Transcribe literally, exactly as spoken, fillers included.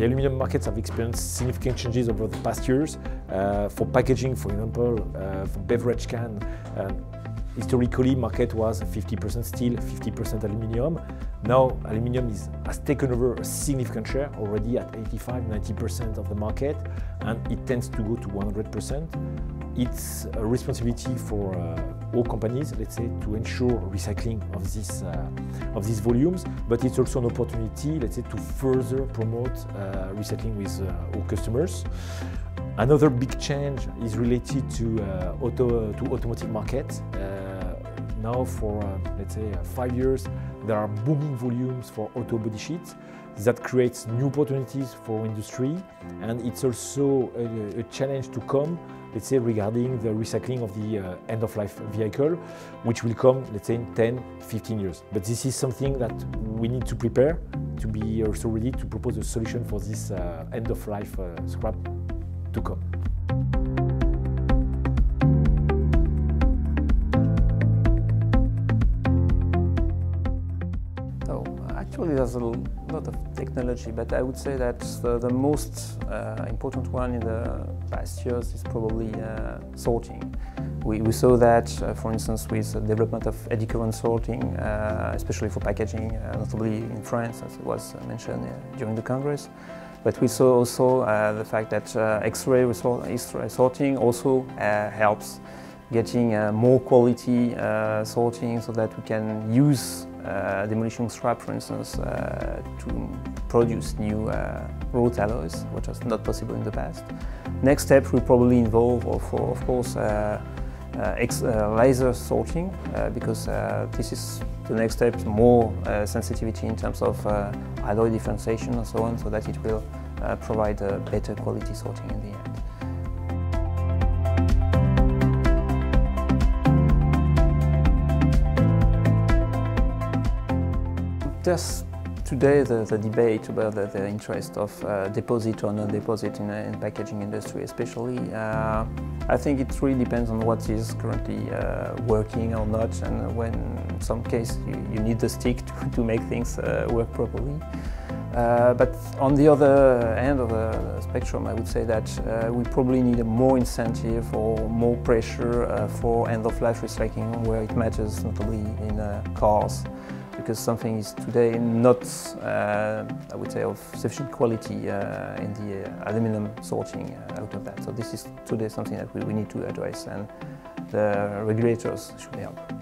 the aluminum markets have experienced significant changes over the past years. Uh, for packaging, for example, uh, for beverage can, uh, historically market was fifty percent steel, fifty percent aluminum. Now aluminum is, has taken over a significant share, already at eighty-five to ninety percent of the market, and it tends to go to one hundred percent. It's a responsibility for uh, all companies, let's say, to ensure recycling of, this, uh, of these volumes, but it's also an opportunity, let's say, to further promote uh, recycling with uh, all customers. Another big change is related to uh, auto to automotive market. Uh, now, for uh, let's say uh, five years, there are booming volumes for auto body sheets. That creates new opportunities for industry, and it's also a, a challenge to come, let's say, regarding the recycling of the uh, end-of-life vehicle, which will come, let's say, in ten, fifteen years. But this is something that we need to prepare to be also ready to propose a solution for this uh, end-of-life uh, scrap to come. Actually, there's a lot of technology, but I would say that the, the most uh, important one in the past years is probably uh, sorting. We, we saw that, uh, for instance, with the development of eddy current sorting, uh, especially for packaging, uh, notably in France, as it was mentioned uh, during the Congress. But we saw also uh, the fact that uh, X-ray sorting also uh, helps getting uh, more quality uh, sorting so that we can use uh, demolition scrap, for instance, uh, to produce new uh, wrought alloys, which was not possible in the past. Next step will probably involve, of, of course, uh, uh, X, uh, laser sorting, uh, because uh, this is the next step, more uh, sensitivity in terms of uh, alloy differentiation and so on, so that it will uh, provide a better quality sorting in the end. There's today the, the debate about the, the interest of uh, deposit or non-deposit in the packaging industry especially. Uh, I think it really depends on what is currently uh, working or not, and when in some case you, you need the stick to, to make things uh, work properly. Uh, but on the other end of the spectrum, I would say that uh, we probably need a more incentive or more pressure uh, for end-of-life recycling where it matters, notably in uh, cars. Because something is today not, uh, I would say, of sufficient quality uh, in the uh, aluminum sorting uh, out of that. So this is today something that we, we need to address, and the regulators should help.